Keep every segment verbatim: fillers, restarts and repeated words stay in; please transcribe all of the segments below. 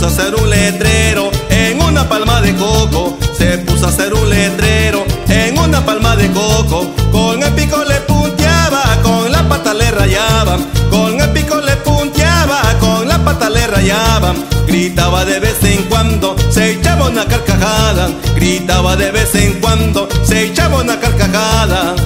puso a hacer un letrero en una palma de coco. Se puso a hacer un letrero en una palma de coco. Con el pico le punteaba, con la pata le rayaba. Con el pico le punteaba, con la pata le rayaba. Gritaba de vez en cuando, se echaba una carcajada. Gritaba de vez en cuando, se echaba una carcajada.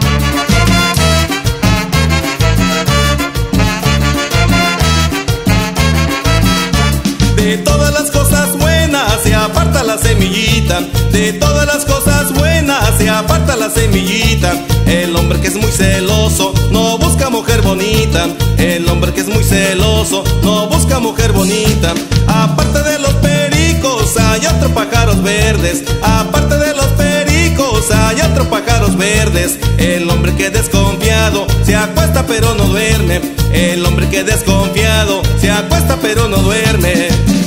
De todas las cosas buenas se aparta la semillita. De todas las cosas buenas se aparta la semillita. El hombre que es muy celoso no busca mujer bonita. El hombre que es muy celoso no busca mujer bonita. Aparte de los pericos hay otros pájaros verdes. Aparte de los pericos hay otros pájaros verdes. El hombre que desconfiado se acuesta pero no duerme. El hombre que desconfiado se acuesta pero no duerme.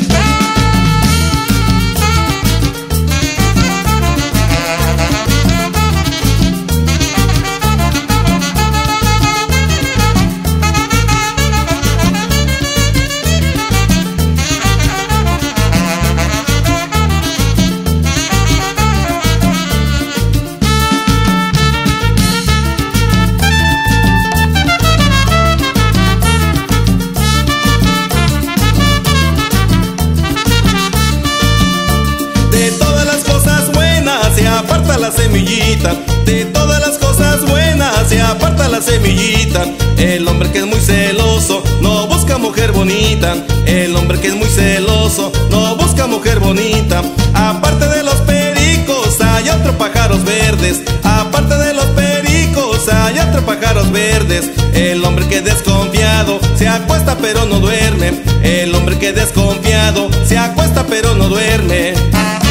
Se aparta la semillita. De todas las cosas buenas se aparta la semillita. El hombre que es muy celoso no busca mujer bonita. El hombre que es muy celoso no busca mujer bonita. Aparte de los pericos hay otros pájaros verdes. Aparte de los pericos hay otros pájaros verdes. El hombre que desconfiado se acuesta pero no duerme. El hombre que desconfiado se acuesta pero no duerme.